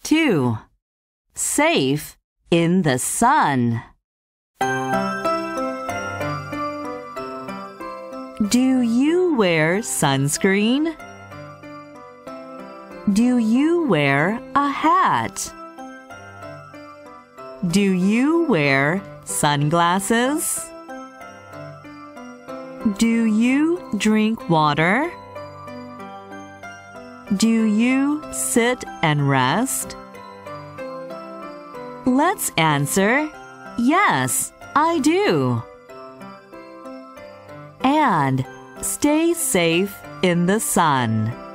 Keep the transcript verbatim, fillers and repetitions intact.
two. Safe in the sun. Do you wear sunscreen? Do you wear a hat? Do you wear sunglasses? Do you drink water? Do you sit and rest? Let's answer, yes, I do. And stay safe in the sun.